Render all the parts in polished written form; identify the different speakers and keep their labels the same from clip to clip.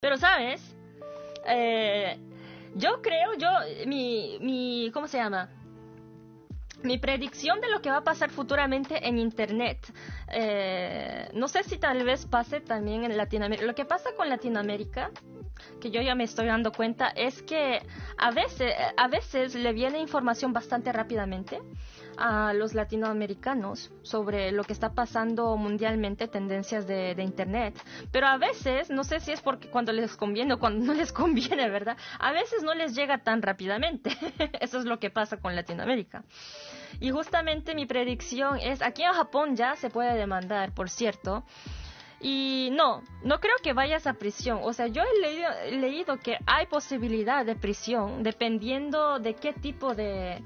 Speaker 1: Pero, ¿sabes? Yo creo, ¿cómo se llama? Mi predicción de lo que va a pasar futuramente en Internet, no sé si tal vez pase también en Latinoamérica. Lo que pasa con Latinoamérica, que yo ya me estoy dando cuenta, es que a veces le viene información bastante rápidamente a los latinoamericanos sobre lo que está pasando mundialmente, tendencias de Internet. Pero a veces, no sé si es porque cuando les conviene o cuando no les conviene, ¿verdad? A veces no les llega tan rápidamente. Eso es lo que pasa con Latinoamérica. Y justamente mi predicción es, aquí en Japón ya se puede demandar, por cierto. Y no creo que vayas a prisión. O sea, yo he leído que hay posibilidad de prisión dependiendo de qué tipo de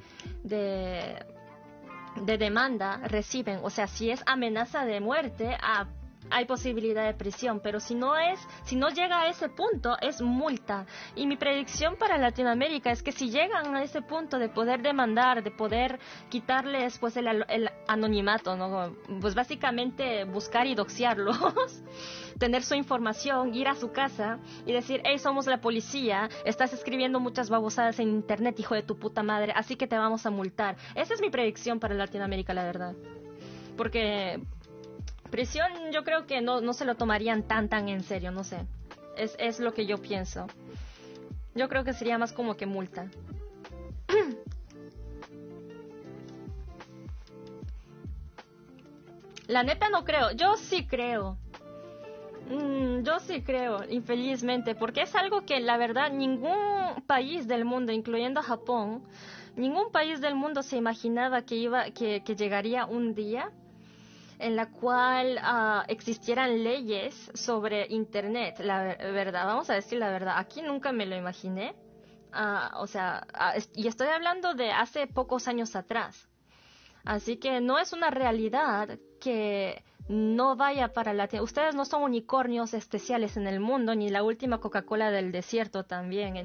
Speaker 1: demanda reciben. O sea, si es amenaza de muerte, hay posibilidad de prisión, pero si no llega a ese punto, es multa. Y mi predicción para Latinoamérica es que si llegan a ese punto de poder demandar, de poder quitarles pues el anonimato, ¿no? Pues básicamente buscar y doxearlos, tener su información, ir a su casa y decir, hey, somos la policía, estás escribiendo muchas babosadas en internet, hijo de tu puta madre, así que te vamos a multar. Esa es mi predicción para Latinoamérica, la verdad. Porque prisión yo creo que no se lo tomarían tan en serio, no sé. Es lo que yo pienso. Yo creo que sería más como que multa. La neta no creo, yo sí creo. Yo sí creo, infelizmente, porque es algo que la verdad ningún país del mundo, incluyendo Japón, ningún país del mundo se imaginaba que llegaría un día en la cual existieran leyes sobre Internet. La verdad, vamos a decir la verdad, aquí nunca me lo imaginé. Y estoy hablando de hace pocos años atrás. Así que no es una realidad que no vaya para Latinoamérica. Ustedes no son unicornios especiales en el mundo, ni la última Coca-Cola del desierto también.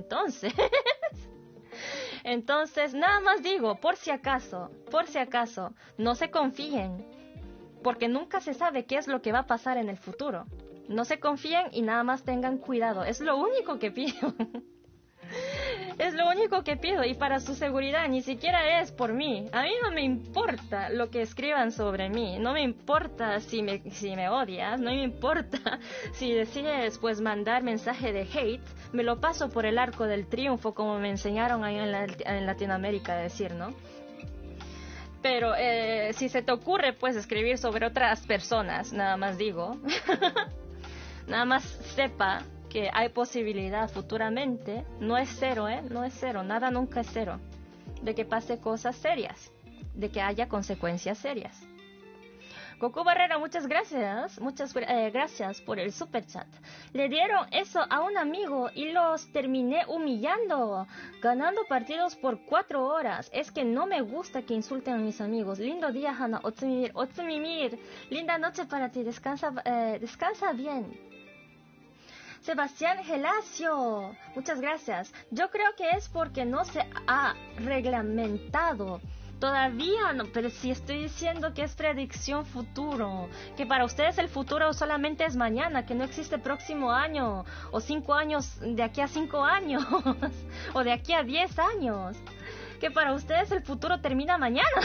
Speaker 1: Entonces, nada más digo, por si acaso, no se confíen, porque nunca se sabe qué es lo que va a pasar en el futuro. No se confíen y nada más tengan cuidado. Es lo único que pido. Es lo único que pido, y para su seguridad, ni siquiera es por mí. A mí no me importa lo que escriban sobre mí, no me importa si me odias, no me importa si decides pues mandar mensaje de hate, me lo paso por el arco del triunfo como me enseñaron ahí en Latinoamérica a decir, ¿no? Pero si se te ocurre pues escribir sobre otras personas, nada más digo, nada más sepa que hay posibilidad futuramente, no es cero, no es cero, nada nunca es cero, de que pase cosas serias, de que haya consecuencias serias. Goku Barrera, muchas gracias por el super chat. Le dieron eso a un amigo y los terminé humillando, ganando partidos por 4 horas. Es que no me gusta que insulten a mis amigos. Lindo día, Hana. Otsumimir. Linda noche para ti. Descansa bien. Sebastián Gelacio, muchas gracias. Yo creo que es porque no se ha reglamentado. Todavía no, pero si estoy diciendo que es predicción futuro, que para ustedes el futuro solamente es mañana, que no existe próximo año, o 5 años, de aquí a 5 años, o de aquí a 10 años, que para ustedes el futuro termina mañana.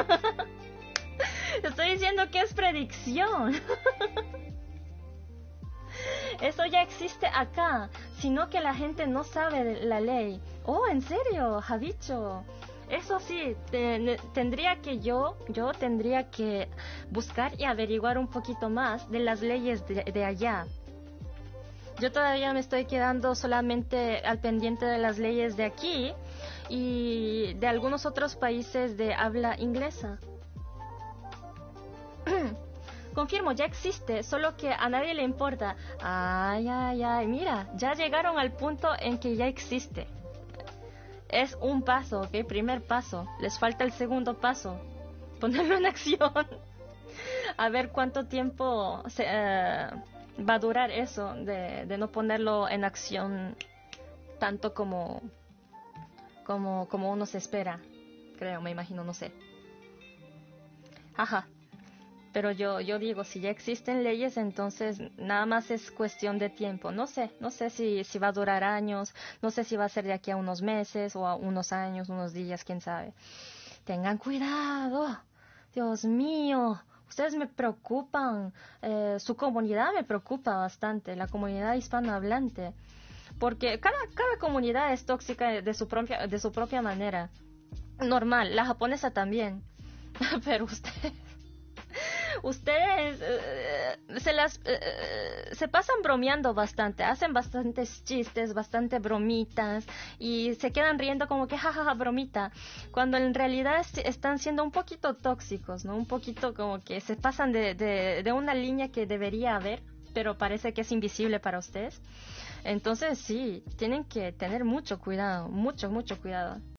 Speaker 1: Estoy diciendo que es predicción. Eso ya existe acá, sino que la gente no sabe de la ley. Oh, ¿en serio, Javicho? Eso sí, tendría que buscar y averiguar un poquito más de las leyes de allá. Yo todavía me estoy quedando solamente al pendiente de las leyes de aquí y de algunos otros países de habla inglesa. Confirmo, ya existe, solo que a nadie le importa. Ay, mira, ya llegaron al punto en que ya existe. Es un paso, ¿ok? Primer paso. Les falta el segundo paso. Ponerlo en acción. A ver cuánto tiempo va a durar eso de no ponerlo en acción tanto como uno se espera. Creo, me imagino, no sé. Ajá. Pero yo digo, si ya existen leyes, entonces nada más es cuestión de tiempo. No sé si va a durar años, no sé si va a ser de aquí a unos meses o a unos años, unos días, quién sabe. Tengan cuidado, Dios mío, ustedes me preocupan, su comunidad me preocupa bastante, la comunidad hispanohablante, porque cada comunidad es tóxica de su propia manera. Normal, la japonesa también, pero ustedes se pasan bromeando bastante, hacen bastantes chistes, bastante bromitas y se quedan riendo como que jajaja bromita, cuando en realidad están siendo un poquito tóxicos, ¿no? Un poquito como que se pasan de una línea que debería haber, pero parece que es invisible para ustedes. Entonces sí, tienen que tener mucho cuidado, mucho cuidado.